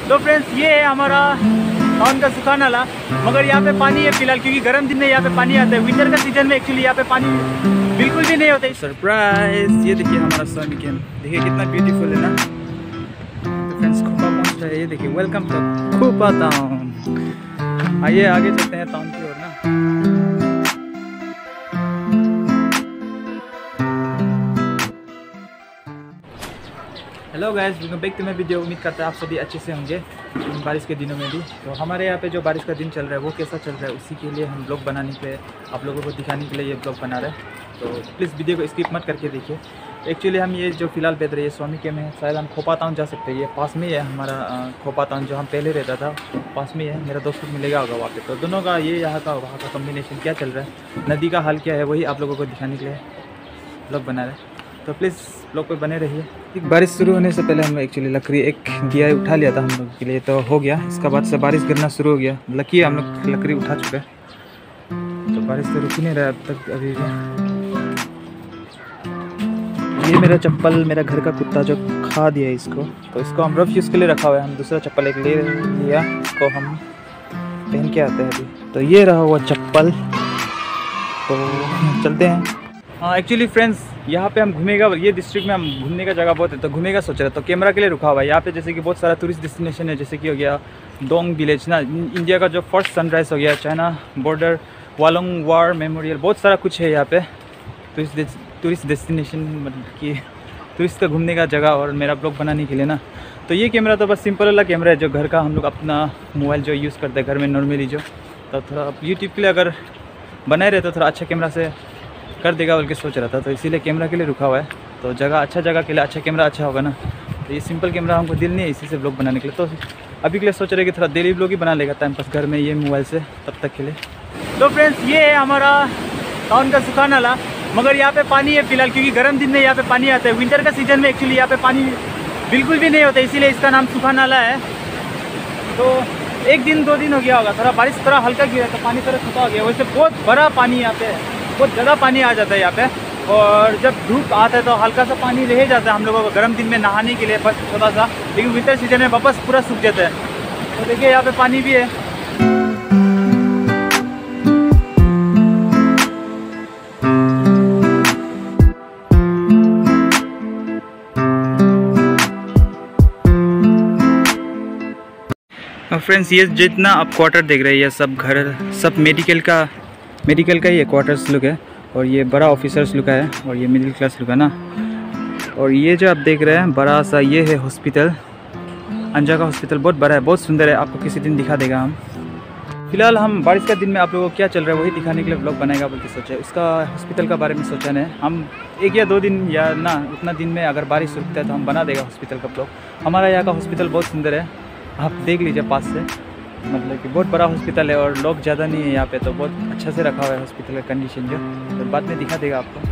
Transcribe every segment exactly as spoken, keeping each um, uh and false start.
तो फ्रेंड्स ये है हमारा टाउन का सुखा नाला, मगर यहाँ पे पानी है फिलहाल, क्योंकि गर्म दिन में यहाँ पे पानी आता है। विंटर का सीजन में एक्चुअली यहाँ पे पानी बिल्कुल भी नहीं होता है। सरप्राइज, ये देखिए हमारा स्वामी कैंप, देखिए कितना ब्यूटीफुल है ना। तो फ्रेंड्स खोपा पहुँच रहा है, ये देखिए वेलकम टू खोपा टाउन। आइए आगे चलते हैं टाउन की ओर ना। Hello guys, welcome back to my video. उम्मीद करता है आप सभी अच्छे से होंगे इन बारिश के दिनों में भी। तो हमारे यहाँ पे जो बारिश का दिन चल रहा है वो कैसा चल रहा है, उसी के लिए हम ब्लॉग बनाने के लिए, आप लोगों को दिखाने के लिए ये ब्लॉग बना रहे हैं। तो प्लीज़ वीडियो को स्किप मत करके देखिए। एक्चुअली हम ये जो फिलहाल बैठ रहे हैं स्वामी कैंप में, शायद हम खोपा टाउन जा सकते हैं। ये पास में ही है हमारा खोपा टाउन, जो हम पहले रहता था पास में ही है। मेरा दोस्त मिलेगा होगा वहाँ पे। तो दोनों का ये यहाँ का वहाँ का कॉम्बिनेशन क्या चल रहा है, नदी का हाल क्या है, वही आप लोगों को दिखाने के लिए ब्लॉग बना रहे हैं। तो प्लीज़ ब्लॉग पे बने रहिए। एक बारिश शुरू होने से पहले हम एक्चुअली लकड़ी एक दिया उठा लिया था हम लोग के लिए, तो हो गया। इसके बाद से बारिश गिरना शुरू हो गया। लकी हम लोग लकड़ी उठा चुके हैं, तो बारिश तो रुक ही नहीं रहा अब तक अभी भी। ये मेरा चप्पल मेरा घर का कुत्ता जो खा दिया इसको, तो इसको हम रफ यूज़ के लिए रखा हुआ है। हम दूसरा चप्पल एक ले लिया, इसको हम पहन के आते हैं अभी। तो ये रहा हुआ चप्पल, तो चलते हैं। हाँ एक्चुअली फ्रेंड्स, यहाँ पे हम घूमेगा, ये डिस्ट्रिक्ट में हम घूमने का जगह बहुत है, तो घूमेगा सोच रहे। तो कैमरा के लिए रुका हुआ है यहाँ पे। जैसे कि बहुत सारा टूरिस्ट डेस्टिनेशन है, जैसे कि हो गया डोंग विलेज ना, इंडिया का जो फर्स्ट सनराइज़ हो गया, China border, Walong war memorial, बहुत सारा कुछ है यहाँ पे टूरिस्ट टूरिस्ट डेस्टिनेशन, मतलब कि टूरिस्ट का घूमने का जगह और मेरा ब्लॉग बनाने के लिए ना। तो ये कैमरा तो बस सिंपल वाला कैमरा है, जो घर का हम लोग अपना मोबाइल जो यूज़ करते हैं घर में नॉर्मली जो। तो थोड़ा यूट्यूब के लिए अगर बनाए रहे तो थोड़ा अच्छा कैमरा से कर देगा बोल के सोच रहा था, तो इसीलिए कैमरा के लिए रुका हुआ है। तो जगह अच्छा जगह के लिए अच्छा कैमरा अच्छा होगा ना। तो ये सिंपल कैमरा हमको दिल नहीं है इसी से ब्लॉग बनाने के लिए। तो अभी के लिए सोच रहे कि थोड़ा डेली ब्लॉग ही बना लेगा टाइम पास घर में ये मोबाइल से, तब तक के लिए। तो फ्रेंड्स ये है हमारा टाउन का सुखा नाला, मगर यहाँ पे पानी है फिलहाल, क्योंकि गर्म दिन में यहाँ पे पानी आता है। विंटर का सीजन में एक्चुअली यहाँ पे पानी बिल्कुल भी नहीं होता, इसीलिए इसका नाम सुखा नाला है। तो एक दिन दो दिन हो गया होगा, थोड़ा बारिश थोड़ा हल्का गिरा तो पानी थोड़ा छुपा हो गया। वैसे बहुत बड़ा पानी यहाँ पे, बहुत ज़्यादा पानी आ जाता है यहाँ पे। और जब धूप आता है तो हल्का सा पानी रह जाता है हम लोगों को गर्म दिन में नहाने के लिए बस थोड़ा सा, लेकिन विंटर सीजन में वापस पूरा सूख जाता है। तो देखिए यहाँ पे पानी भी है। फ्रेंड्स ये जितना आप क्वार्टर देख रहे हैं, ये सब घर सब मेडिकल का मेडिकल का ही क्वार्टर्स लुक है, और ये बड़ा ऑफिसर्स लुक है, और ये मिडिल क्लास लुक है ना। और ये जो आप देख रहे हैं बड़ा सा, ये है हॉस्पिटल, अंजा का हॉस्पिटल, बहुत बड़ा है, बहुत सुंदर है। आपको किसी दिन दिखा देगा हम। फिलहाल हम बारिश का दिन में आप लोगों को क्या चल रहा है वही दिखाने के लिए ब्लॉग बनाएगा बोल के सोचा। उसका हॉस्पिटल का बारे में सोचा नहीं, हम एक या दो दिन या ना उतना दिन में अगर बारिश रुकता है तो हम बना देगा हॉस्पिटल का ब्लॉग। हमारा यहाँ का हॉस्पिटल बहुत सुंदर है, आप देख लीजिए पास से, मतलब कि बहुत बड़ा हॉस्पिटल है और लोग ज़्यादा नहीं है यहाँ पे, तो बहुत अच्छा से रखा हुआ है हॉस्पिटल का कंडीशन जो, तो बाद में दिखा देगा आपको।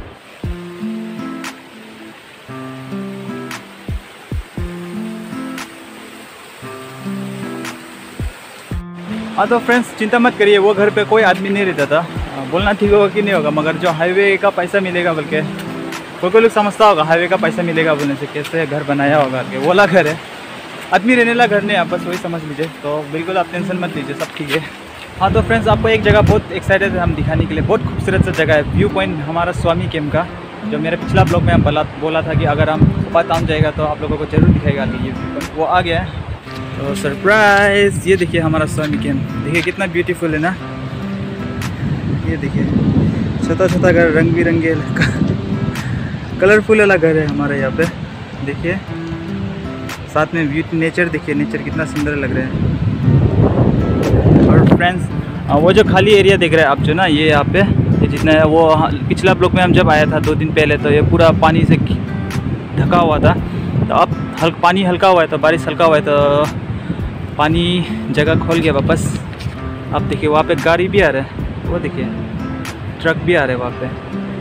हाँ तो फ्रेंड्स चिंता मत करिए, वो घर पे कोई आदमी नहीं रहता था। बोलना ठीक होगा कि नहीं होगा, मगर जो हाईवे का पैसा मिलेगा बोल के कोई कोई लोग समझता होगा हाईवे का पैसा मिलेगा बोलने से कैसे घर बनाया होगा के, वो वाला घर है, आदमी रहने वाला घर नहीं, आप बस वही समझ लीजिए। तो बिल्कुल आप टेंशन मत लीजिए, सब ठीक है। हाँ तो फ्रेंड्स आपको एक जगह बहुत एक्साइटेड है हम दिखाने के लिए, बहुत खूबसूरत सा जगह है, व्यू पॉइंट हमारा स्वामी कैंप का, जो मेरे पिछला ब्लॉग में हम बोला बोला था कि अगर हम खोपा टाउन जाएगा तो आप लोगों को जरूर दिखाएगा कि ये व्यू पॉइंट, वो आ गया है। तो सरप्राइज, ये देखिए हमारा स्वामी कैंप, देखिए कितना ब्यूटीफुल है ना। ये देखिए छोटा छोटा घर, रंग बिरंगे कलरफुल वाला घर है हमारे यहाँ पे। देखिए साथ में व्यू, नेचर देखिए, नेचर कितना सुंदर लग रहा है। और फ्रेंड्स वो जो खाली एरिया देख रहे हैं आप जो ना, ये यहाँ पे ये जितना है वो पिछला ब्लॉक में हम जब आया था दो दिन पहले, तो ये पूरा पानी से ढका हुआ था। तो अब हल पानी हल्का हुआ है, तो बारिश हल्का हुआ है, तो पानी जगह खोल गया वापस। अब देखिए वहाँ पे गाड़ी भी आ रहा है, वो देखिए ट्रक भी आ रहे हैं वहाँ पे,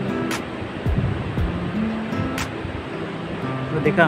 वो देखा।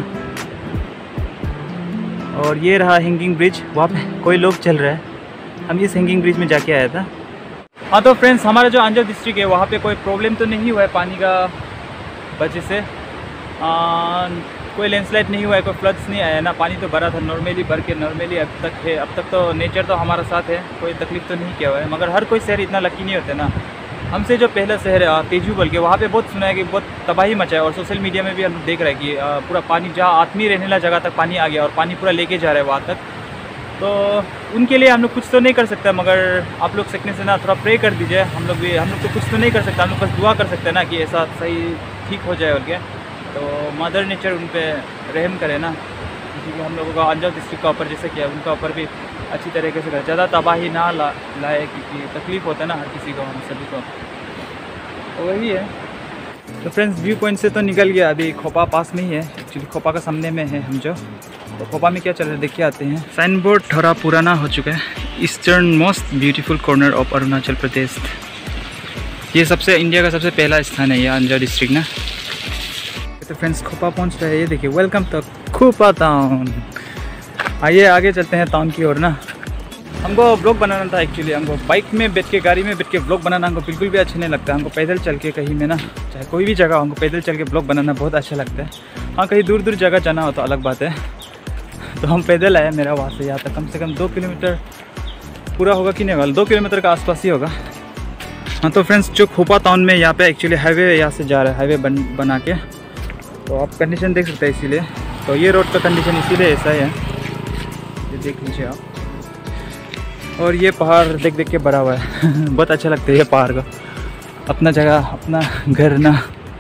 और ये रहा हैंगिंग ब्रिज, वहाँ पे कोई लोग चल रहा है, हम इस हैंगिंग ब्रिज में जाके आया था। हाँ तो फ्रेंड्स हमारा जो अंजा डिस्ट्रिक्ट है वहाँ पे कोई प्रॉब्लम तो नहीं हुआ है पानी का वजह से। आ, कोई लैंडस्लाइड नहीं हुआ है, कोई फ्लड्स नहीं आया ना, पानी तो भरा था नॉर्मली भर के नॉर्मली अब तक है। अब तक तो नेचर तो हमारा साथ है, कोई तकलीफ तो नहीं किया हुआ है। मगर हर कोई शहर इतना लकी नहीं होता ना। हमसे जो पहला शहर है तेजू बोल के, वहाँ पे बहुत सुना है कि बहुत तबाही मचा है और सोशल मीडिया में भी हम देख रहे हैं कि पूरा पानी जहाँ आदमी रहने वाला जगह तक पानी आ गया और पानी पूरा लेके जा रहा है वहाँ तक। तो उनके लिए हम लोग कुछ तो नहीं कर सकते, मगर आप लोग सकने से ना थोड़ा प्रे कर दीजिए। हम लोग भी हम लोग तो कुछ तो नहीं कर सकते, हम लोग बस दुआ कर सकते हैं ना कि ऐसा सही ठीक हो जाए और क्या। तो मदर नेचर उन पर रहम करे ना, क्योंकि हम लोगों का अंजाव डिस्ट्रिक्ट का ऊपर जैसे किया उनका ऊपर भी अच्छी तरीके से ज़्यादा तबाही ना ला लाए, क्योंकि तकलीफ़ होता है ना हर किसी को, हम सभी को। तो वही है। तो फ्रेंड्स व्यू पॉइंट से तो निकल गया, अभी खोपा पास में ही है, एक्चुअली खोपा का सामने में है हम जो। तो खोपा में क्या चल रहा है देखिए आते हैं। साइन बोर्ड थोड़ा पुराना हो चुका है, eastern most beautiful corner of Arunachal Pradesh. ये सबसे इंडिया का सबसे पहला स्थान है ये अंजाव डिस्ट्रिक्ट ना। तो फ्रेंड्स खोपा पहुंच रहे हैं, ये देखिए वेलकम टू खोपा टाउन। आइए आगे चलते हैं टाउन की ओर ना। हमको ब्लॉग बनाना था एक्चुअली, हमको बाइक में बैठ के गाड़ी में बैठ के ब्लॉग बनाना हमको बिल्कुल भी अच्छा नहीं लगता। हमको पैदल चल के कहीं में ना, चाहे कोई भी जगह हमको पैदल चल के ब्लॉग बनाना बहुत अच्छा लगता है। हाँ कहीं दूर दूर जगह जाना हो तो अलग बात है। तो हम पैदल आए, मेरा वहाँ से यहाँ तक कम से कम दो किलोमीटर पूरा होगा कि नहीं होगा, दो किलोमीटर का आसपास ही होगा। हाँ तो फ्रेंड्स जो खोपा टाउन में यहाँ पे एक्चुअली हाईवे यहाँ से जा रहा है, हाईवे बन बना के। तो आप कंडीशन देख सकते हैं इसीलिए। तो ये रोड का कंडीशन इसीलिए ऐसा ही है, ये देख लीजिए आप। और ये पहाड़ देख देख के बड़ा हुआ है बहुत अच्छा लगता है ये पहाड़ का, अपना जगह अपना घर ना।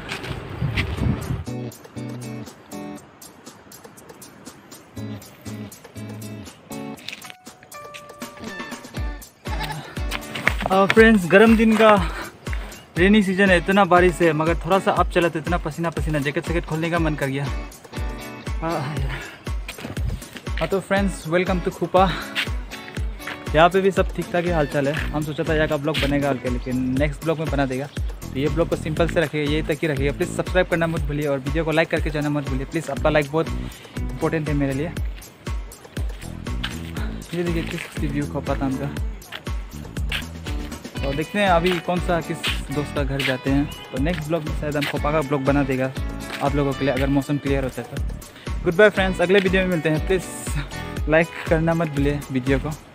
फ्रेंड्स गर्म दिन का रेनी सीजन है, इतना बारिश है, मगर थोड़ा सा आप चला तो इतना पसीना पसीना, जैकेट सैकेट खोलने का मन कर गया। हाँ तो फ्रेंड्स वेलकम टू खोपा। यहाँ पे भी सब ठीक ठाक ही हालचाल है। हम सोचा था यहाँ का ब्लॉग बनेगा हल्के, लेकिन नेक्स्ट ब्लॉग में बना देगा। तो ये ब्लॉग को सिंपल से रखिएगा, यही तक ही रखिएगा। प्लीज़ सब्सक्राइब करना मत भूलिए और वीडियो को लाइक करके जाना मत भूलिए प्लीज़, आपका लाइक बहुत इंपॉर्टेंट है मेरे लिए। ये देखिए किस व्यू खोपा टाउन का। और देखते हैं अभी कौन सा किस दोस्त का घर जाते हैं। तो नेक्स्ट ब्लॉग में शायद हम खोपा का ब्लॉग बना देगा आप लोगों के लिए, अगर मौसम क्लियर होता है तो। गुड बाय फ्रेंड्स, अगले वीडियो में मिलते हैं। प्लीज़ लाइक करना मत भूलिए वीडियो को।